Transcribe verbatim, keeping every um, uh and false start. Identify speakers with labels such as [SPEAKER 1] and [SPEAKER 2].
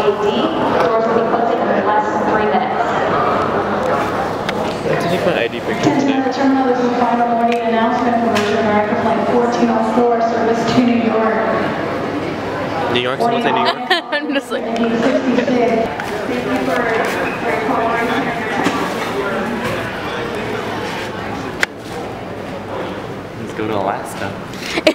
[SPEAKER 1] eight D. Doors will be closing in less than three minutes.
[SPEAKER 2] Did you put I D picture today?
[SPEAKER 3] The terminal is the final morning announcement for Virgin America Flight fourteen oh four, service to New York.
[SPEAKER 2] New York? Someone say New York?
[SPEAKER 4] I'm just like...
[SPEAKER 3] Thank you for
[SPEAKER 2] Let's go to Alaska.